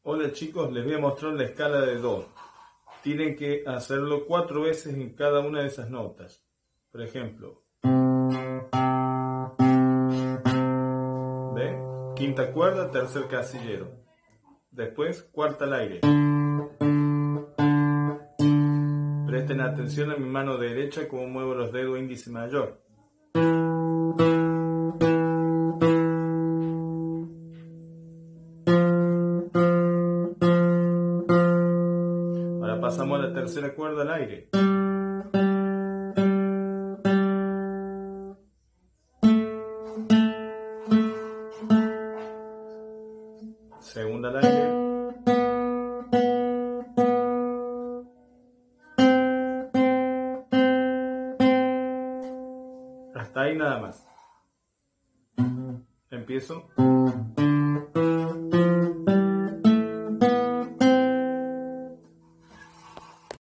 Hola chicos, les voy a mostrar la escala de Do. Tienen que hacerlo 4 veces en cada una de esas notas. Por ejemplo, ¿ve? Quinta cuerda, tercer casillero. Después, cuarta al aire. Presten atención a mi mano derecha como muevo los dedos índice mayor. Ahora pasamos a la tercera cuerda al aire. Segunda al aire. Hasta ahí nada más. Empiezo.